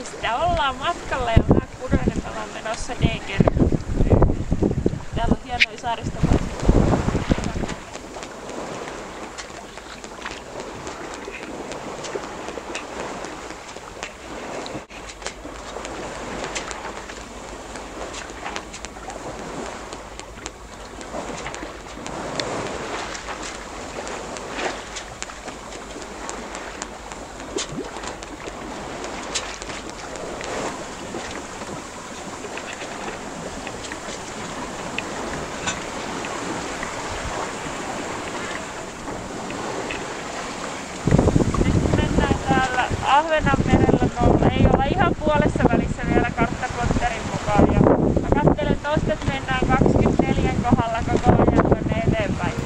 Sitä ollaan matkalla ja mä Kudonen ollaan menossa D-kertaan. Täällä on hienoja saaristopaikkoja. Ahvenanmerellä nolla. Ei olla ihan puolessa välissä vielä karttaplotterin mukaan. Ja mä katselen tosta, että mennään 24 kohdalla koko ajan tuonne eteenpäin.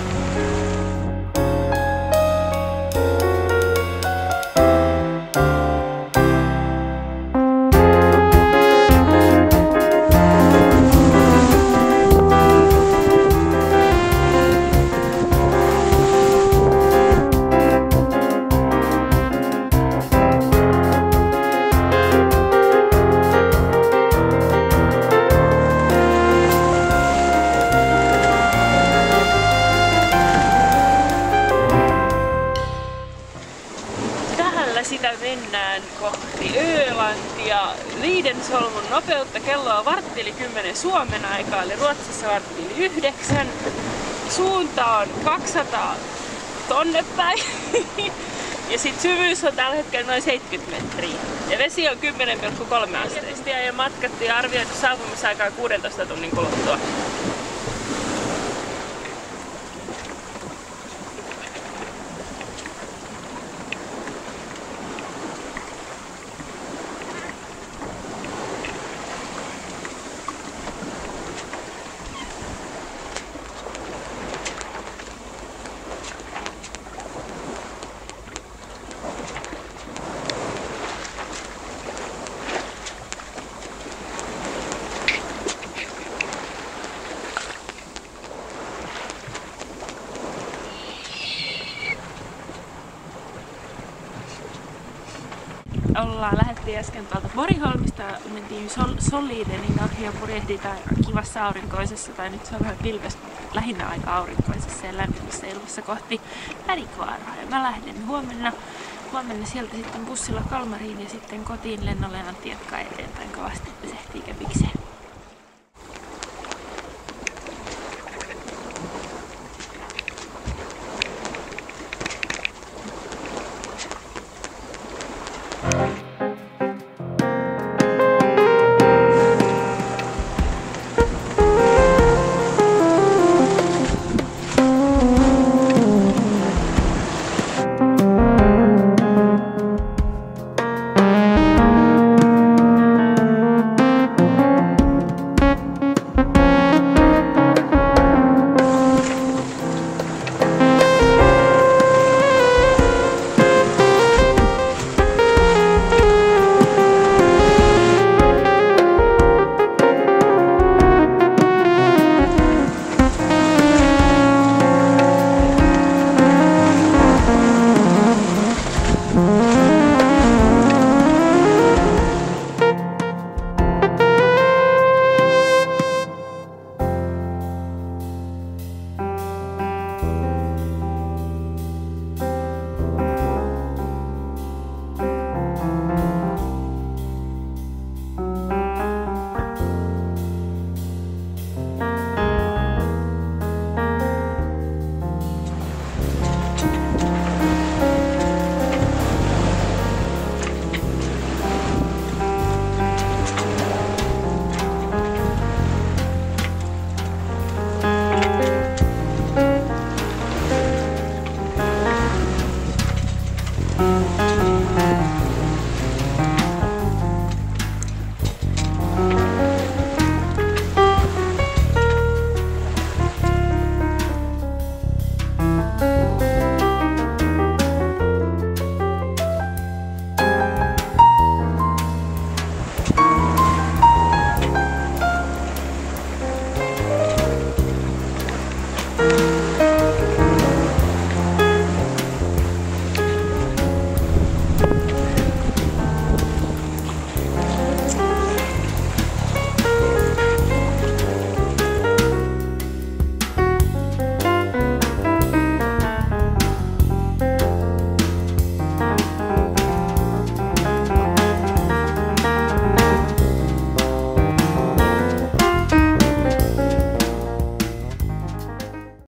Sitä mennään kohti Ölantia. Liidensolmun nopeutta. Kello on 10:15 Suomen aikaa, eli Ruotsissa 8:15. Suunta on 200 tonne päin. Ja sit syvyys on tällä hetkellä noin 70 metriä. Ja vesi on 10,3 asteista. Ja matkattiin ja arvioitu saapumisaikaa 16 tunnin kuluttua. Lähdettiin äsken tuolta Bornholmista, mentiin Solidenin ohi ja purjehditaan kivassa aurinkoisessa, tai nyt se on vähän pilvestä, lähinnä aika aurinkoisessa ja lämpimässä ilmassa kohti Värikvaaraa. Ja mä lähden huomenna sieltä sitten bussilla Kalmariin ja sitten kotiin lennolle Anttiakkaan eteenpäin kovasti, että se ehtii käpikseen.